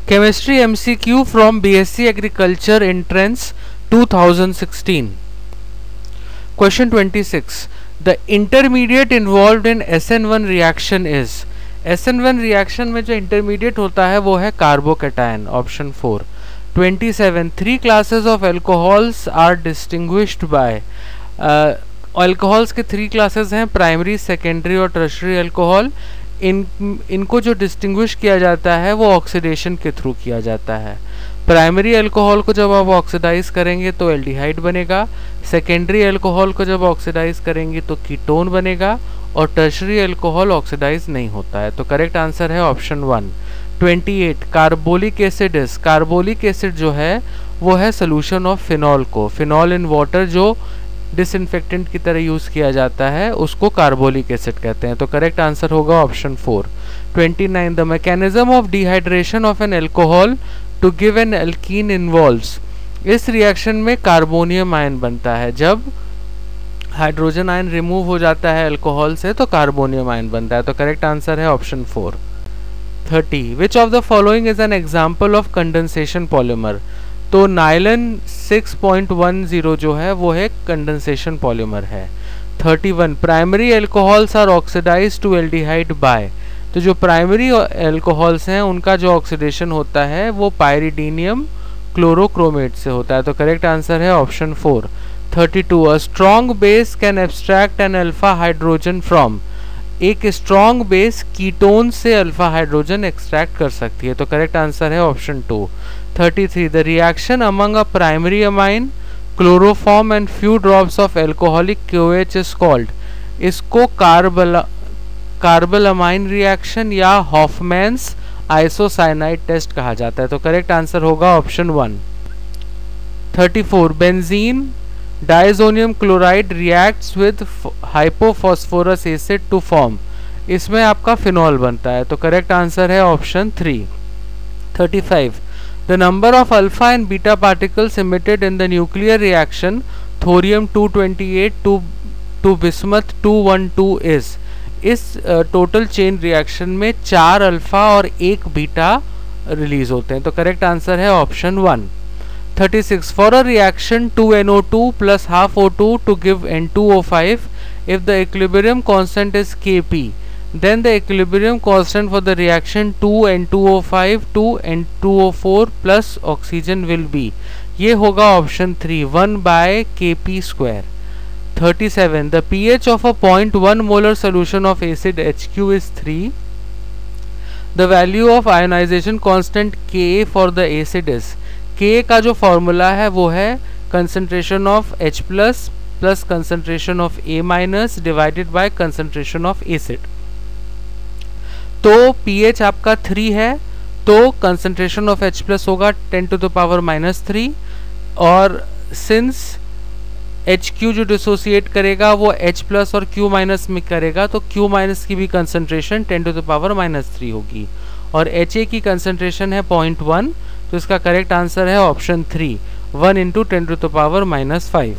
Chemistry MCQ from BSc Agriculture Entrance 2016. Question 26. The intermediate involved in SN1 reaction is. SN1 reaction में जो intermediate होता है वो है carbocation. Option 4. 27. Three classes of alcohols are distinguished by. Alcohols के three classes हैं, primary, secondary और tertiary alcohol. इनको जो डिस्टिंग्विश किया जाता है वो ऑक्सीडेशन के थ्रू किया जाता है. प्राइमरी अल्कोहल को जब आप ऑक्सीडाइज करेंगे तो एल्डिहाइड बनेगा, सेकेंडरी अल्कोहल को जब ऑक्सीडाइज करेंगे तो कीटोन बनेगा, और टर्शरी अल्कोहल ऑक्सीडाइज नहीं होता है. तो करेक्ट आंसर है option 1. 28. Carbolic acid is. Carbolic acid जो है वो है सोल्यूशन ऑफ फिनॉल को. फिनॉल इन वाटर जो डिसइंफेक्टेंट की तरह यूज किया जाता है उसको कार्बोलिक एसिड कहते हैं. तो करेक्ट आंसर होगा option 4. 29. The mechanism of dehydration of an alcohol to give an alkene involves. इस रिएक्शन में कार्बोनियम आयन बनता है. जब हाइड्रोजन आयन रिमूव हो जाता है अल्कोहल से तो कार्बोनियम आयन बनता है. तो करेक्ट आंसर है option 4. 30. Which of the following is an example of condensation polymer. तो नाइलन 6.10 जो है वो है कंडेंसेशन पॉलीमर है. 31. Primary alcohols are oxidise to aldehyde by. तो जो प्राइमरी एल्कोहल्स हैं उनका जो ऑक्सीडेशन होता है वो पायरिडीनियम क्लोरोक्रोमेट से होता है. तो करेक्ट आंसर है option 4. 32. A strong base can abstract an alpha hydrogen from. एक स्ट्रॉन्ग बेस कीटोन से अल्फा हाइड्रोजन एक्सट्रैक्ट कर सकती है. तो करेक्ट आंसर है option 2. 33. The reaction among a primary amine, chloroform and few drops of alcoholic KOH is called. इसको carbylamine reaction या Hofmann's isocyanide test कहा जाता है. तो करेक्ट आंसर होगा option 1. 34. Benzene diazonium chloride reacts with hypophosphorous acid to form. इसमें आपका phenol बनता है. तो करेक्ट आंसर है option 3. 35. The number of alpha and beta particles emitted in the nuclear reaction thorium 228 to bismuth 212 is. इस total chain reaction में 4 alpha और 1 beta release होते हैं. तो करेक्ट आंसर है option 1. 36. For a reaction 2NO2 plus half O2 to give N2O5, if the equilibrium constant is Kp, then the equilibrium constant for the reaction 2N2O5 to N2O4 plus oxygen will be. ये होगा option 3. 1 by Kp square. 37. The pH of a 0.1 molar solution of acid HQ is 3. The value of ionization constant Ka for the acid is. Ka का जो formula है वो है concentration of H plus plus concentration of A minus divided by concentration of acid. तो pH आपका 3 है तो concentration of H plus होगा 10 to the power -3, और सिंस HQ जो डिसोसिएट करेगा वो H प्लस और Q माइनस में करेगा तो Q माइनस की भी कंसंट्रेशन 10 to the power -3 होगी, और HA की कंसंट्रेशन है 0.1. तो इसका करेक्ट आंसर है option 3. 1 into 10 to the power -5.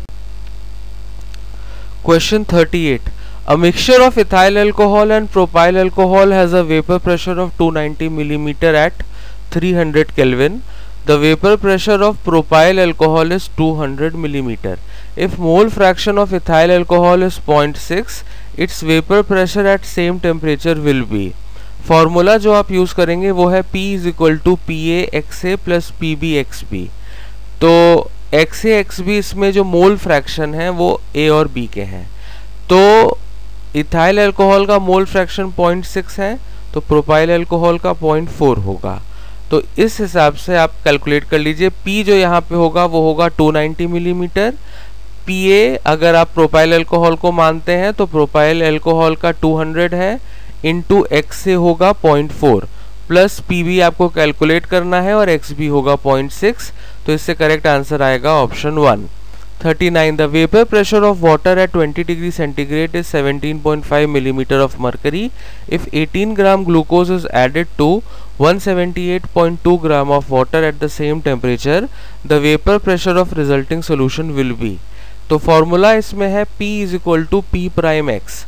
Question 38. A mixture of ethyl alcohol and propyl alcohol has a vapor pressure of 290 mm at 300 Kelvin. The vapor pressure of propyl alcohol is 200 mm. If mole fraction of ethyl alcohol is 0.6, its vapor pressure at same temperature will be. Formula जो आप use करेंगे वो है P is equal to PA XA plus PB XB. तो XA XB इसमें जो mole fraction है वो A और B के हैं. तो इथाइल अल्कोहल का मोल फ्रैक्शन 0.6 है तो प्रोपाइल अल्कोहल का 0.4 होगा. तो इस हिसाब से आप कैलकुलेट कर लीजिए. P जो यहाँ पे होगा वो होगा 290 मिलीमीटर. PA अगर आप प्रोपाइल अल्कोहल को मानते हैं तो प्रोपाइल अल्कोहल का 200 है इंटू XA होगा 0.4 प्लस PB आपको कैलकुलेट करना है और XB होगा 0.6. तो इससे करेक्ट आंसर आएगा option 1. 39. The vapor pressure of water at 20 degree centigrade is 17.5 millimeter of mercury. If 18 gram glucose is added to 178.2 gram of water at the same temperature, the vapor pressure of resulting solution will be. तो formula इसमें है P is equal to P prime X.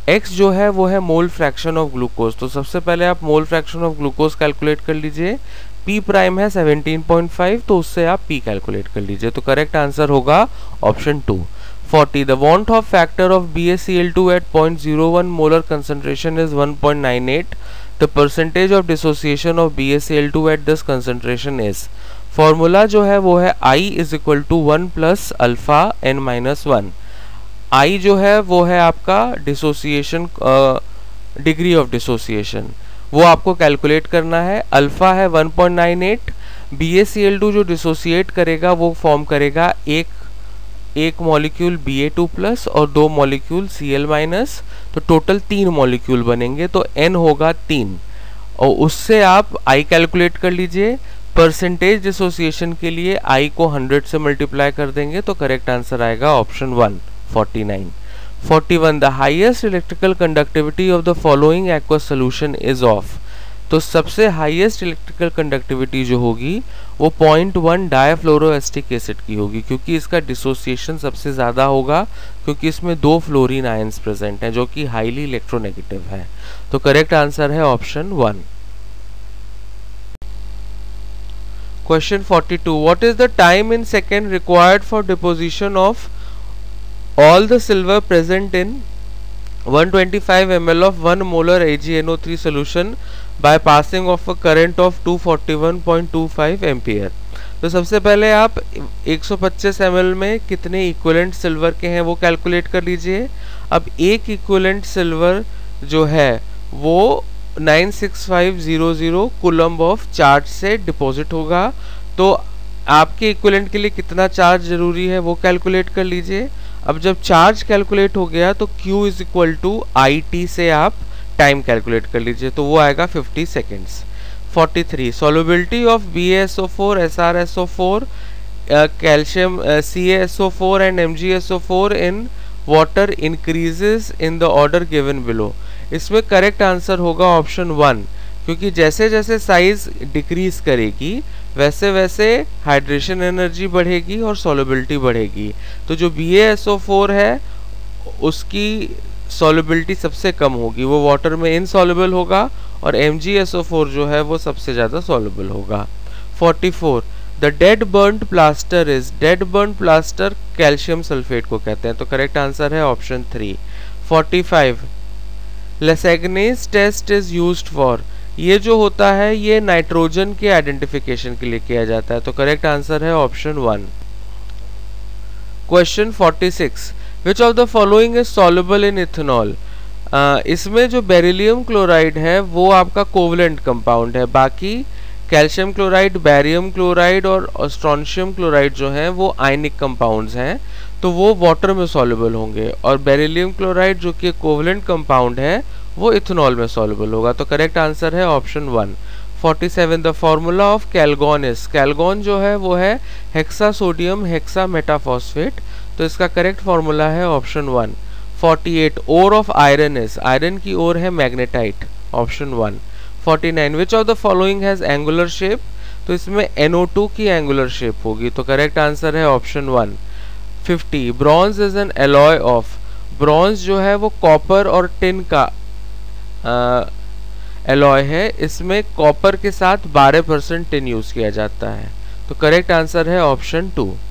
x जो है वो है मोल fraction of glucose. तो सबसे पहले आप mole fraction of glucose calculate कर लीजिए। p प्राइम है 17.5, तो उससे आप p कैलकुलेट कर लीजिए। तो करेक्ट आंसर होगा option 2। 40. The want of factor of BaCl2 at 0.01 molar concentration is 1.98. The percentage of dissociation of BaCl2 at this concentration is. Formula जो है वो है I is equal to 1 plus alpha n minus 1. I जो है वो है आपका dissociation, degree of dissociation, वो आपको कैलकुलेट करना है। अल्फा है 1.98। BaCl2 जो डिसोसिएट करेगा वो फॉर्म करेगा एक मॉलिक्यूल Ba2 प्लस और 2 मॉलिक्यूल Cl माइनस, तो टोटल 3 मॉलिक्यूल बनेंगे, तो n होगा 3, और उससे आप I कैलकुलेट कर लीजिए। परसेंटेज डिसोसिएशन के लिए I को 100 से मल्टीप्लाई कर देंगे, तो करेक्ट आंसर आएगा option 1, 49। 41. The highest electrical conductivity of the following aqueous solution is of. तो सबसे हाईएस्ट इलेक्ट्रिकल कंडक्टिविटी जो होगी वो 0.1 डायफ्लोरोएस्टिक एसिड की होगी, क्योंकि इसका डिसोसिएशन सबसे ज़्यादा होगा, क्योंकि इसमें 2 फ्लोरीन आयंस प्रेजेंट हैं जो कि हाईली इलेक्ट्रोनेगेटिव है। तो करेक्ट आंसर है option 1। Question 42. What is the time in second required for deposition of all the silver present in 125 ml of 1 molar AgNO3 solution by passing of a current of 241.25 ampere. तो सबसे पहले आप 125 ml में कितने equivalent silver के हैं वो calculate कर लीजिए। अब एक इक्विवेलेंट सिल्वर जो है वो 96500 कूलम्ब ऑफ चार्ज से डिपॉजिट होगा, तो आपके इक्विवेलेंट के लिए कितना चार्ज जरूरी है वो कैलकुलेट कर लीजिए। अब जब चार्ज कैलकुलेट हो गया तो Q is equal to IT से आप टाइम कैलकुलेट कर लीजिए, तो वो आएगा 50 seconds. 43. Solubility of BaSO4, SrSO4, calcium CaSO4 and MgSO4 in water increases in the order given below. इसमें करेक्ट आंसर होगा ऑप्शन 1, क्योंकि जैसे जैसे साइज डिक्रीज करेगी वैसे वैसे हाइड्रेशन एनर्जी बढ़ेगी और सॉल्युबिलिटी बढ़ेगी। तो जो BaSO4 है उसकी सॉल्युबिलिटी सबसे कम होगी, वो वाटर में इनसॉल्युबल होगा, और MgSO4 जो है वो सबसे ज़्यादा सॉल्युबल होगा। 44. The dead burnt plaster is, dead burnt plaster calcium sulphate को कहते हैं, तो करेक्ट आंसर है option 3। 45. Lassaigne's test is used for, ये जो होता है ये नाइट्रोजन के आइडेंटिफिकेशन के लिए किया जाता है, तो करेक्ट आंसर है option 1। Question 46. Which of the following is soluble in ethanol. इसमें जो बेरिलियम क्लोराइड है वो आपका कोवलेंट कंपाउंड है, बाकी कैल्शियम क्लोराइड, बैरियम क्लोराइड और स्ट्रोंशियम क्लोराइड जो हैं वो आयनिक कंपाउंड्स हैं, तो वो वाटर में सॉल्युबल होंगे, और बेरिलियम क्लोराइड जो कि कोवलेंट कंपाउंड है वो इथेनॉल में सॉल्युबल होगा, तो करेक्ट आंसर है option 1। 47. The formula of Calgon is, Calgon जो है वो है हेक्सा सोडियम हेक्सा मेटाफॉस्फेट, तो इसका करेक्ट फॉर्मूला है option 1। 48. Ore of iron is, iron की ओर है magnetite, option 1। 49. Which of the following has angular shape, तो इसमें NO2 की एंगुलर शेप होगी, तो करेक्ट आंसर है option 1। 50. Bronze is an alloy of, bronze जो है वो कॉपर और टिन का एलॉय है, इसमें कॉपर के साथ 12% टिन यूज किया जाता है, तो करेक्ट आंसर है ऑप्शन 2।